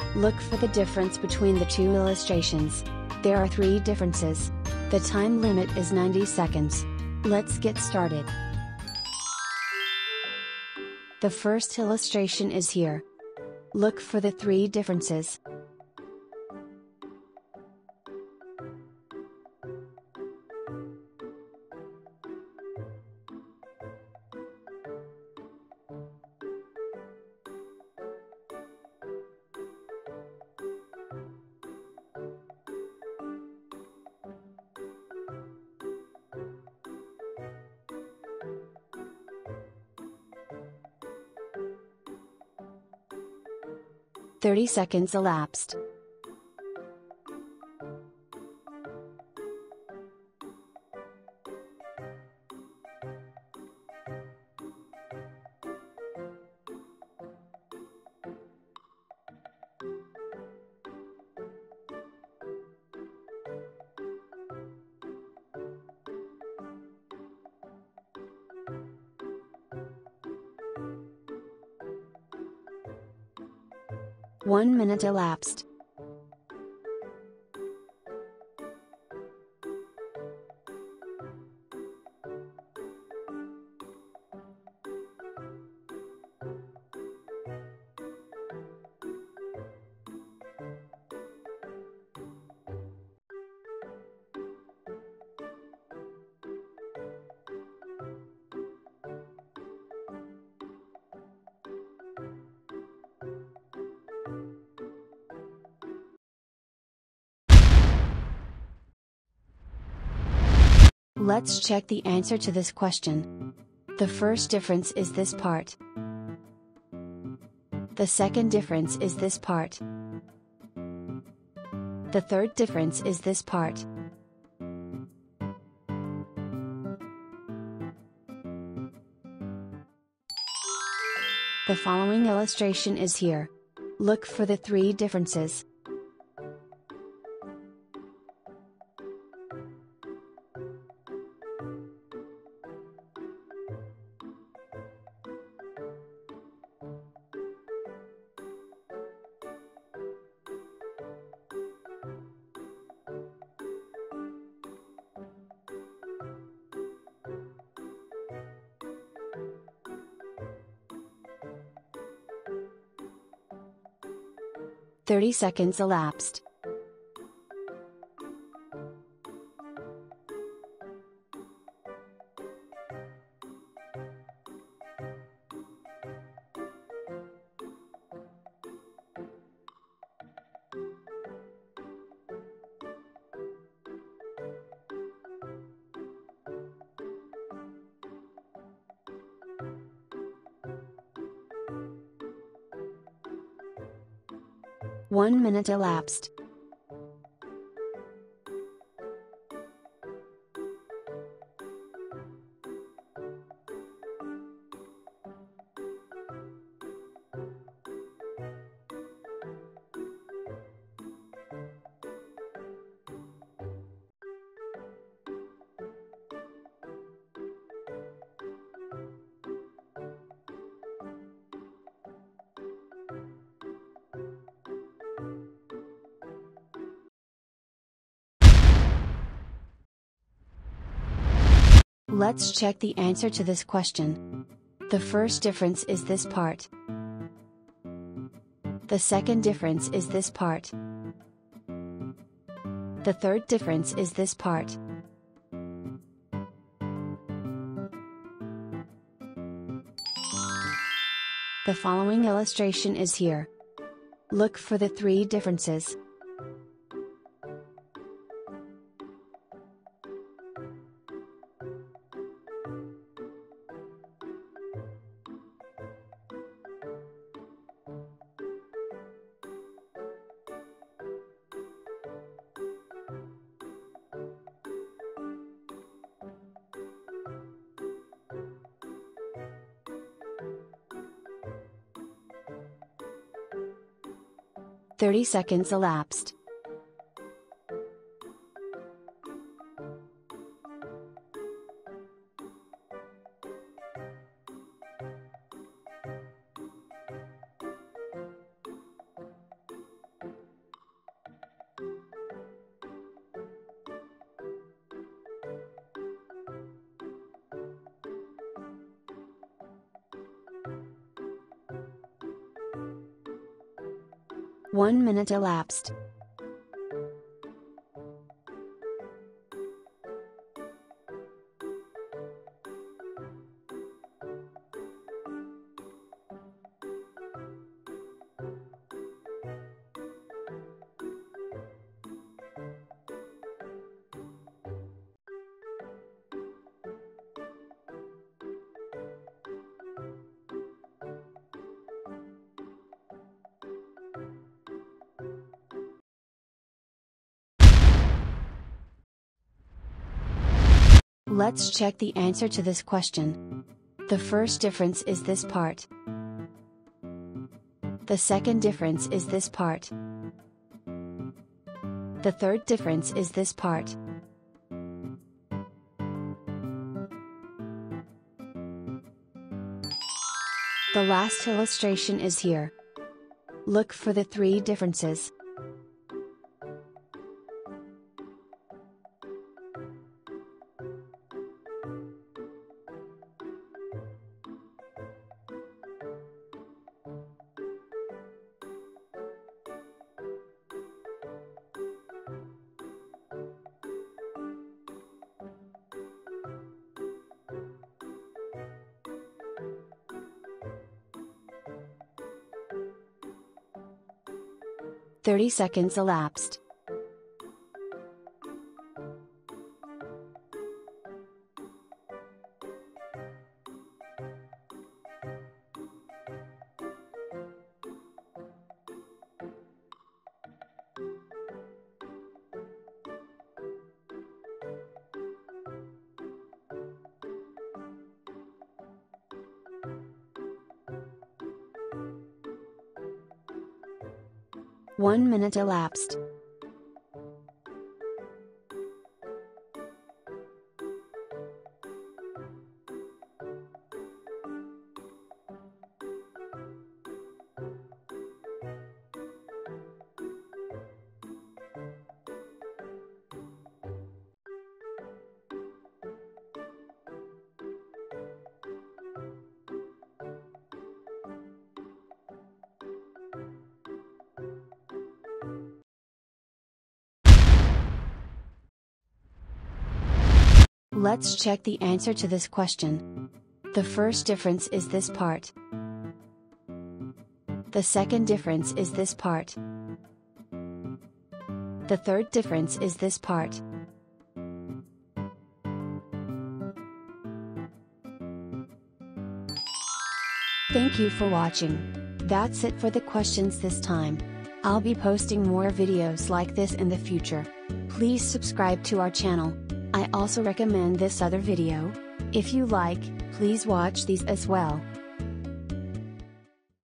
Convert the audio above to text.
Look for the difference between the two illustrations. There are 3 differences. The time limit is 90 seconds. Let's get started. The first illustration is here. Look for the 3 differences. "30 seconds elapsed. One minute elapsed. Let's check the answer to this question. The first difference is this part. The second difference is this part. The third difference is this part. The following illustration is here. Look for the 3 differences. "30 seconds elapsed. One minute elapsed. Let's check the answer to this question. The first difference is this part. The second difference is this part. The third difference is this part. The following illustration is here. Look for the 3 differences. "30 seconds elapsed. 1 minute elapsed. Let's check the answer to this question. The first difference is this part. The second difference is this part. The third difference is this part. The last illustration is here. Look for the 3 differences. "30 seconds elapsed. One minute elapsed. Let's check the answer to this question. The first difference is this part. The second difference is this part. The third difference is this part. Thank you for watching. That's it for the questions this time. I'll be posting more videos like this in the future. Please subscribe to our channel. I also recommend this other video. If you like, please watch these as well.